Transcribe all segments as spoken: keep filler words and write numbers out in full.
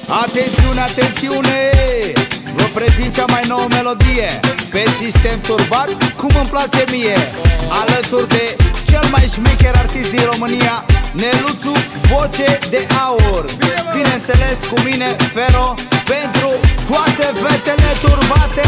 Atențiune, atențiune! Vă prezint cea mai nouă melodie pe sistem turbat, cum îmi place mie, alături de cel mai șmecher artist din România, Neluțu, voce de aur. Bineînțeles cu mine, Fero, pentru toate fetele turbate.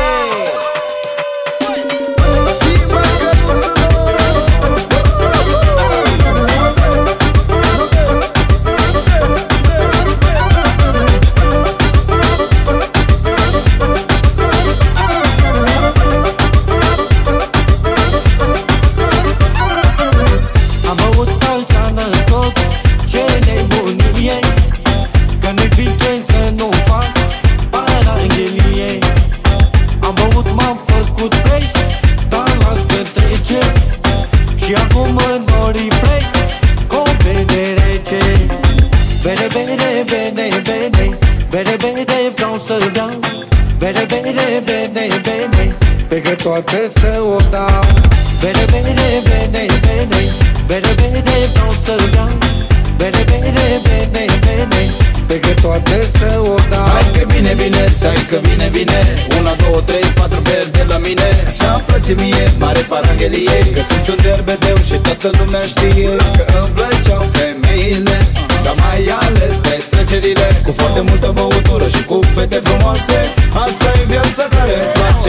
Și acum în nori plec cu o bere rece. Bere, bere, bere, bere, bere, bere, vreau să beau. Bere, bere, bere, bere, pe că toate să o dau. Bere, bere, bere, bere, bere, bere, vreau să beau. Bere, bere, bere, bere, pe că toate să o dau. Hai că vine, vine, stai că vine, vine. Una, două, trei, patru beri de la mine. Așa-mi place mie, mare paranghelie, că sunt un derbedeu și toată lumea știe că îmi plăceau femeile, dar mai ales petrecerile cu foarte multă băutură și cu fete frumoase. Asta e viața care îmi place.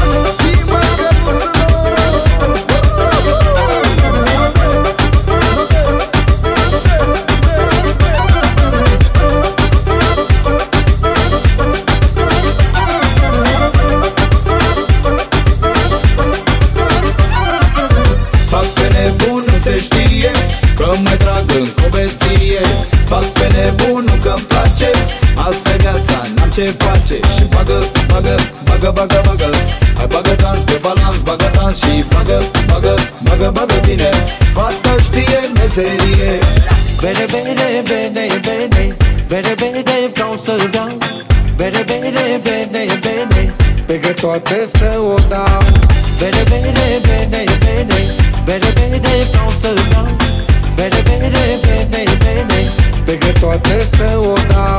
Mai trag în cobeție, fac pe nebunul că-mi place. Asta-i viața, n-am ce face. Și bagă, bagă, bagă, bagă, bagă. Hai bagă dans pe balans, bagă dans și bagă, bagă, bagă, bagă bine. Fata știe meserie. Bere, bere, bere, bere, bere, bere, vreau să beau. Bere, bere, bere, bere, pe că toate să o dau. Bere, bere, bere, bere, bere, bere, vreau să beau. Bere, bere, bere, bere, pe că toate să o dau.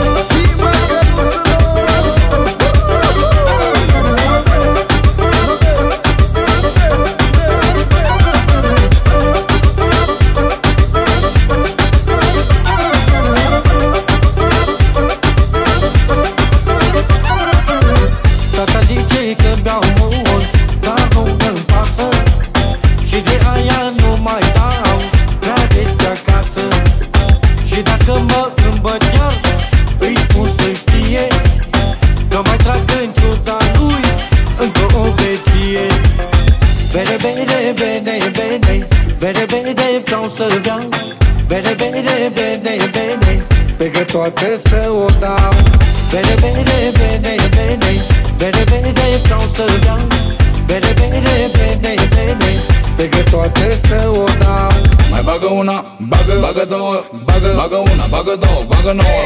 Tata zice că beau mult, dar nu îmi pasă. Și de aia nu mai dau prea des pe acasă. Și dacă mă îmbăt iar, îi spun să știe că mai trag în ciuda lui încă o beție. Bere, bere, bere, bere, bere, bere, vreau să beau. Bere, bere, bere, bere, pe că toate să o dau. Bere, bere, bere, bere, bere, bere, vreau să beau. Bere, bere, bere, bere, pe că toate să o dau. Mai bagă una, bagă, bagă două, bagă, bagă una, bagă două, bagă nouă.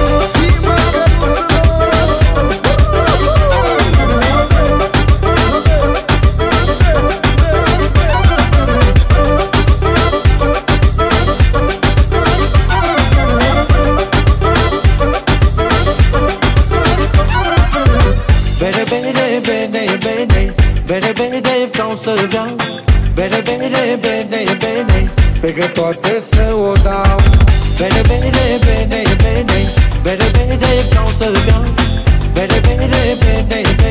Bere, bere, bere, bere, bere, bere, vreau să beau. Bere, bere, bere, bere, pe că toate să o dau. Bere, bere, bere, bere, bere, bere, vreau să beau. Bere, bere, bere, bere,